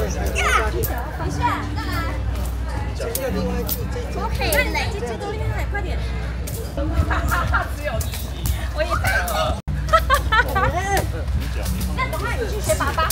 一下，再来。OK， 那你来，这多厉害，快点！只有我也在。那赶快你去学爸爸。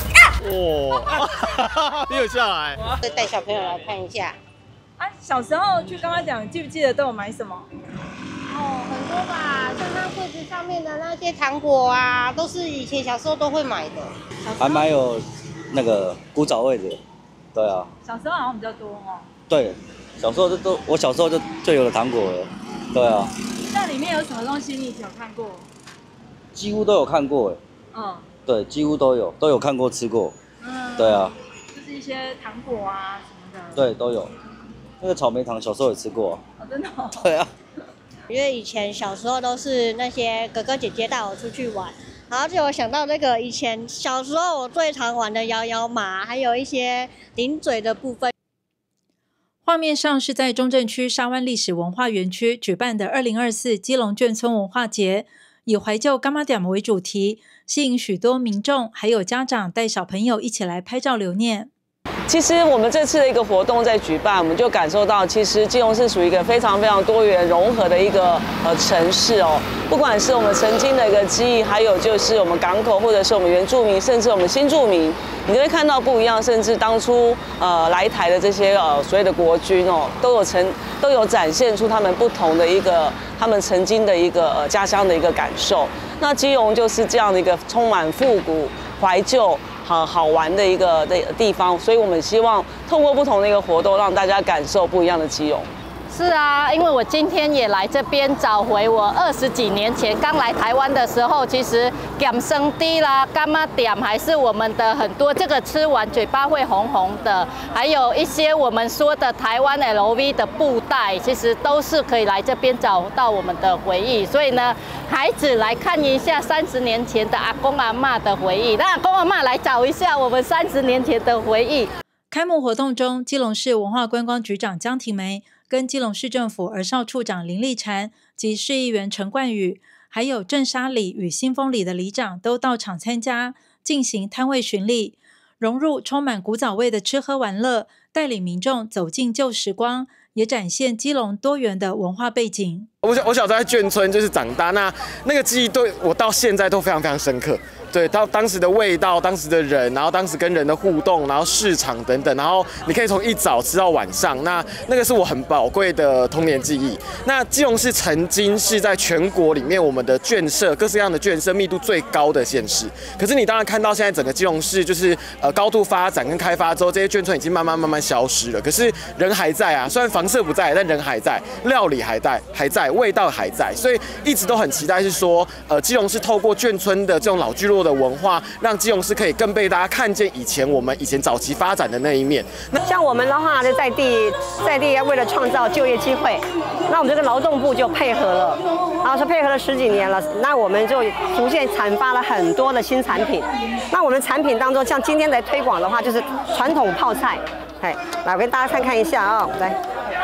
哇，你有下来？ 带小朋友来看一下。 啊，小时候去刚刚讲，记不记得都有买什么？ 哦，很多吧，像他柜子上面的那些糖果啊，都是以前小时候都会买的。 还蛮有那个古早味的，对啊。 小时候好像比较多哦。 对，小时候我小时候就有了糖果了，对啊。 那里面有什么东西你以前有看过？ 几乎都有看过哎。 嗯。 对，几乎都有看过吃过。嗯。对啊。 就是一些糖果啊什么的。 对，都有。那个草莓糖小时候也吃过。 哦，真的哦。 对啊。 因为以前小时候都是那些哥哥姐姐带我出去玩，然后就有想到那个以前小时候我最常玩的摇摇马，还有一些顶嘴的部分。 画面上是在中正区沙湾历史文化园区举办的2024基隆眷村文化节，以怀旧柑仔店为主题，吸引许多民众还有家长带小朋友一起来拍照留念。 其实我们这次的一个活动在举办，我们就感受到，其实基隆是属于一个非常非常多元融合的一个城市哦。不管是我们曾经的一个记忆，还有就是我们港口，或者是我们原住民，甚至我们新住民，你就会看到不一样。甚至当初来台的这些所谓的国军哦，都有展现出他们不同的一个他们曾经的一个家乡的一个感受。那基隆就是这样的一个充满复古怀旧。好玩的一个地方，所以我们希望透过不同的一个活动，让大家感受不一样的基隆。 是啊，因为我今天也来这边找回我20几年前刚来台湾的时候，其实咸生低啦、柑仔店还是我们的很多这个吃完嘴巴会红红的，还有一些我们说的台湾 LV 的布袋，其实都是可以来这边找到我们的回忆。所以呢，孩子来看一下30年前的阿公阿嬷的回忆，让阿公阿嬷来找一下我们30年前的回忆。 开幕活动中，基隆市文化观光局长江婷梅跟基隆市政府儿少处长林丽婵及市议员陈冠宇，还有正沙里与新丰里的里长都到场参加，进行摊位巡礼，融入充满古早味的吃喝玩乐，带领民众走进旧时光，也展现基隆多元的文化背景。 我小时候在眷村就是长大，那个记忆对我到现在都非常非常深刻。对，到当时的味道，当时的人，然后当时跟人的互动，然后市场等等，然后你可以从一早吃到晚上，那个是我很宝贵的童年记忆。那基隆市曾经是在全国里面我们的眷舍各式各样的眷舍密度最高的县市，可是你当然看到现在整个基隆市就是高度发展跟开发之后，这些眷村已经慢慢消失了，可是人还在啊，虽然房舍不在，但人还在，料理还在，味道还在，所以一直都很期待是说，基隆市透过眷村的这种老聚落的文化，让基隆市可以更被大家看见我们以前早期发展的那一面。 像我们的话，就在地为了创造就业机会，那我们这个劳动部就配合了，然后是配合了10几年了，那我们就逐渐产发了很多的新产品。那我们产品当中，像今天来推广的话，就是传统泡菜，来我跟大家看一下啊，来。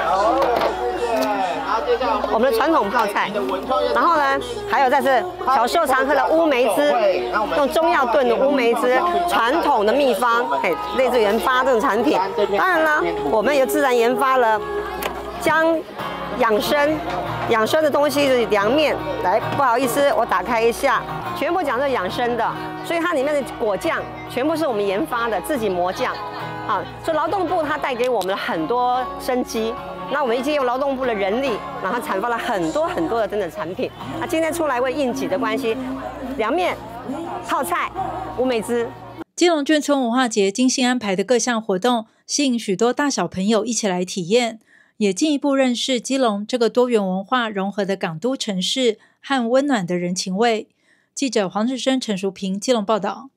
我们的传统泡菜，然后呢，还有再是小时候常喝的乌梅汁，用中药炖的乌梅汁，传统的秘方，类似研发这种产品。当然了，我们也自然研发了将养生的东西，就是凉面。来，不好意思，我打开一下，全部讲是养生的，所以它里面的果酱全部是我们研发的，自己磨酱。啊，所以劳动部它带给我们了很多生机。那我们已经用劳动部的人力，然后产发了很多的真的产品。那今天出来为应急的关系，凉面、泡菜、乌梅汁。 基隆眷村文化节精心安排的各项活动，吸引许多大小朋友一起来体验，也进一步认识基隆这个多元文化融合的港都城市和温暖的人情味。记者黄志生、陈淑平，基隆报道。